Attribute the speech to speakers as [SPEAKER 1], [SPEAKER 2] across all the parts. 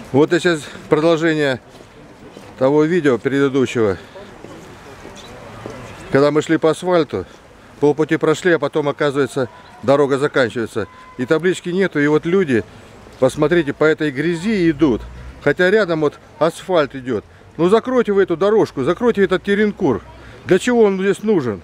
[SPEAKER 1] Вот и сейчас продолжение того видео предыдущего. Когда мы шли по асфальту, полпути прошли, а потом, оказывается, дорога заканчивается. И таблички нету, и вот люди, посмотрите, по этой грязи идут. Хотя рядом вот асфальт идет. Ну закройте вы эту дорожку, закройте этот теренкур. Для чего он здесь нужен?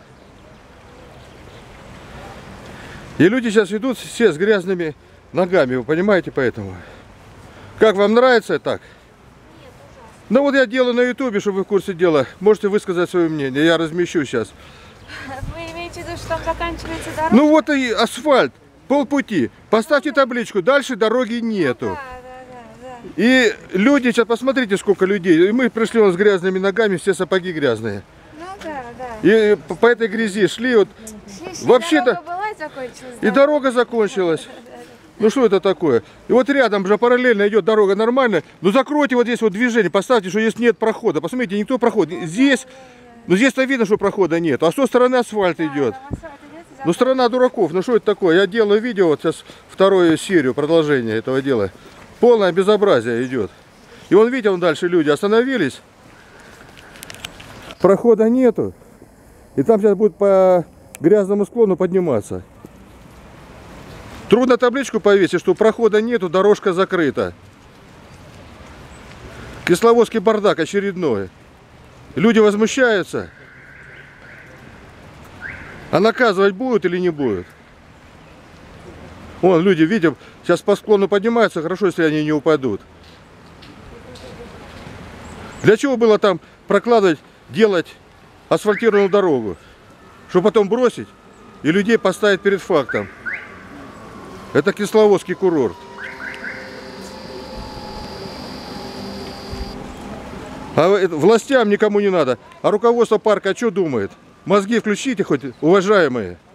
[SPEAKER 1] И люди сейчас идут все с грязными ногами, вы понимаете, поэтому. Как вам нравится так?
[SPEAKER 2] Нет, ужасно.
[SPEAKER 1] Ну вот я делаю на ютубе, чтобы вы в курсе дела. Можете высказать свое мнение, я размещу сейчас.
[SPEAKER 2] Вы имеете в виду, что там заканчивается дорога?
[SPEAKER 1] Ну вот и асфальт, полпути. Поставьте табличку, дальше дороги нету.
[SPEAKER 2] Да.
[SPEAKER 1] И люди, сейчас посмотрите, сколько людей. И мы пришли вон с грязными ногами, все сапоги грязные.
[SPEAKER 2] Ну да.
[SPEAKER 1] И по этой грязи шли вот. Вообще-то
[SPEAKER 2] Дорога была и закончилась.
[SPEAKER 1] и дорога закончилась. Ну что это такое? И вот рядом же параллельно идет дорога нормальная. Ну закройте вот здесь вот движение, поставьте, что здесь нет прохода. Посмотрите, никто проходит. Здесь, ну здесь-то видно, что прохода нет. А с той стороны асфальт идет. Ну страна дураков. Ну что это такое? Я делаю видео, вот сейчас вторую серию, продолжение этого дела. Полное безобразие идет. И вон, видите, вон дальше люди остановились. Прохода нету. И там сейчас будут по грязному склону подниматься. Трудно табличку повесить, что прохода нету, дорожка закрыта. Кисловодский бардак очередной. Люди возмущаются. А наказывать будут или не будут? Вон, люди, видим, сейчас по склону поднимаются, хорошо, если они не упадут. Для чего было там прокладывать, делать асфальтированную дорогу? Чтобы потом бросить и людей поставить перед фактом. Это Кисловодский курорт. А властям никому не надо. А руководство парка что думает? Мозги включите хоть, уважаемые.